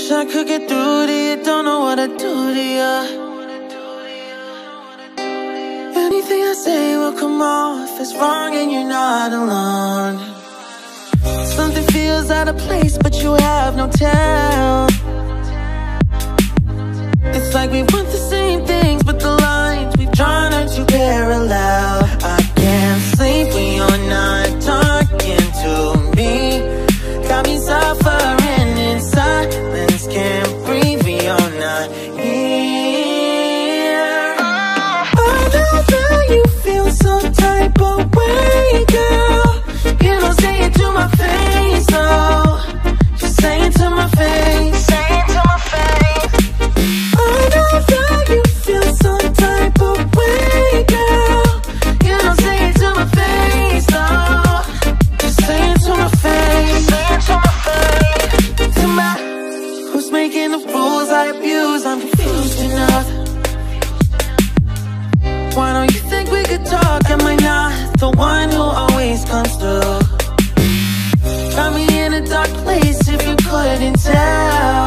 Wish I could get through to you, don't know what to do to you. Anything I say will come off as wrong and you're not alone. Something feels out of place but you have no tell. It's like we want the same things but the lines we've drawn are too parallel. I can't sleep when you're not talking to me. Got me suffering in silence, can't breathe when you're not here. I know that you feel some type of way, girl. You don't say it to my face, though. Just say it to my face, say it to my face. I know that you feel some type of way, girl. You don't say it to my face, though. Just say it to my face, say it to my face. To my, who's making the rules I abuse? I'm confused enough. Why don't you think we could talk? Am I not the one who always comes through? Got me in a dark place if you couldn't tell.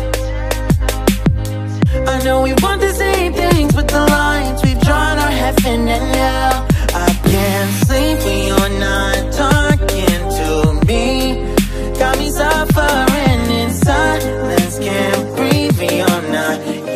I know we want the same things but the lines we've drawn are heaven and hell. I can't sleep when you're not talking to me. Got me suffering in silence, can't breathe when you're not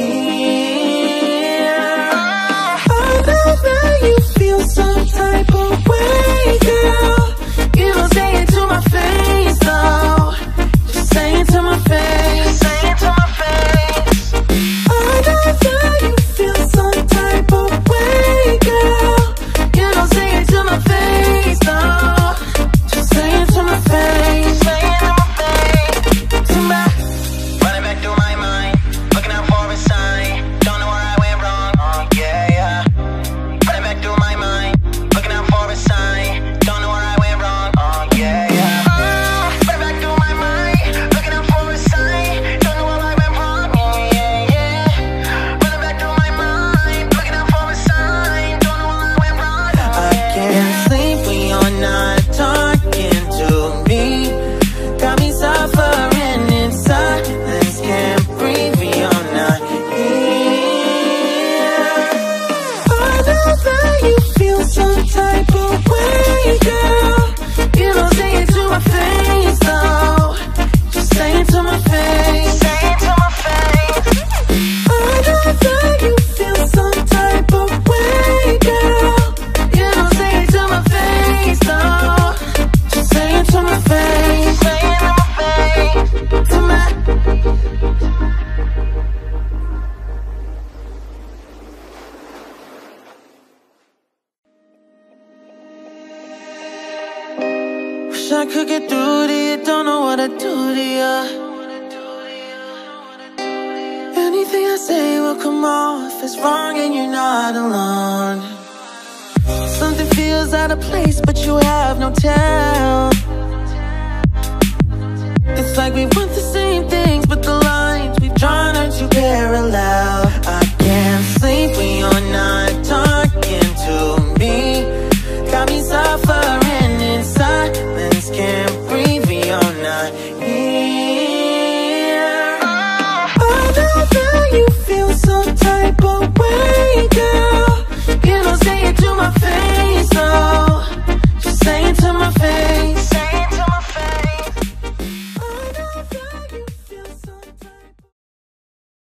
here. I know that you feel some type of way, girl. You don't say it to my face, though. Just say it to my face, say it to my face. I know that you feel some type of way, girl. You don't say it to my face, though. Just say it to my face, say it to my face. To my, running back through my mind, looking out for a sign. Don't know where I went wrong, yeah, yeah. Running back through my mind, looking out for a sign. Don't know where I went wrong, yeah, yeah. Running back through my mind, looking out for a sign. Don't know where I went wrong, yeah, yeah. Running back through my mind, looking out for a sign. Don't know where I went wrong. I can't sleep when you're not talking to me. Got me suffering in silence, can't breathe when you're not here. I know that you feel some type of way, girl. You don't say it to my face, though. Just say it to my face, Say it to my face. I know that you feel some type of way, girl. You don't say it to my face, though. Just say it to my face, Say it to my face. to my. Wish I could get through to you, don't know what to do to you. Anything I say will come off as wrong and you're not alone. Something feels out of place but you have no tell.